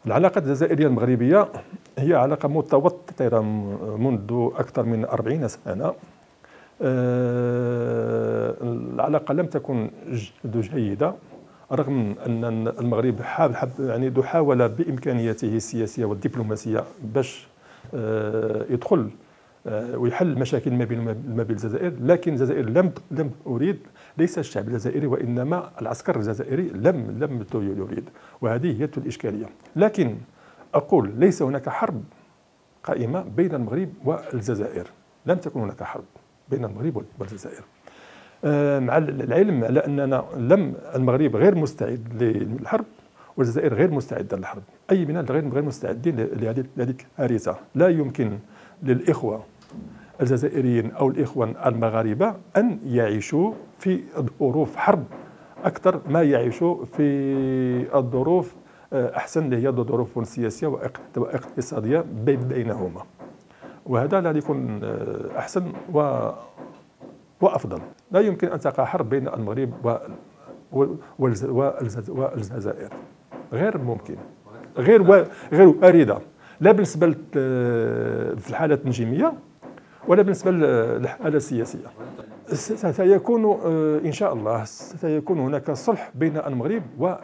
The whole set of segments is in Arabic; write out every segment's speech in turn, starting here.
العلاقة الجزائرية المغربية هي علاقة متوترة منذ أكثر من 40 سنة. العلاقة لم تكن جيدة، رغم أن المغرب حاول بإمكانياته السياسية والدبلوماسية باش يدخل ويحل المشاكل ما بين الجزائر، لكن الجزائر لم أريد، ليس الشعب الجزائري وإنما العسكر الجزائري لم يريد، وهذه هي الإشكالية. لكن أقول ليس هناك حرب قائمة بين المغرب والجزائر، لم تكن هناك حرب بين المغرب والجزائر، مع العلم على أننا المغرب غير مستعد للحرب والجزائر غير مستعدة للحرب، أي من غير مستعدين لهذه الكارثة. لا يمكن للإخوة الجزائريين أو الإخوان المغاربة أن يعيشوا في ظروف حرب أكثر ما يعيشوا في الظروف أحسن، اللي هي ظروف سياسية واقتصادية بينهما، وهذا لا يكون أحسن وأفضل. لا يمكن أن تقع حرب بين المغرب والجزائر، غير ممكن، غير واردة، لا بالنسبة في الحالة التنجيمية ولا بالنسبة للحالة السياسية. سيكون إن شاء الله سيكون هناك صلح بين المغرب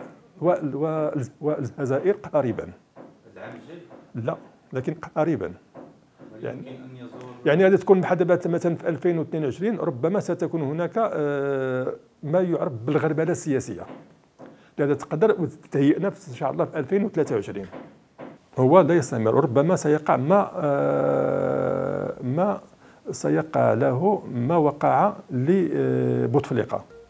والجزائر قريبا. العام الجاي؟ لا، لكن قريبا. يعني هذه تكون محددة مثلا في 2022، ربما ستكون هناك ما يعرف بالغربلة السياسية، لهذا تقدر تهيئنا إن شاء الله في 2023. هو لا يستمر، ربما سيقع ما سيقع له ما وقع لبوتفليقة.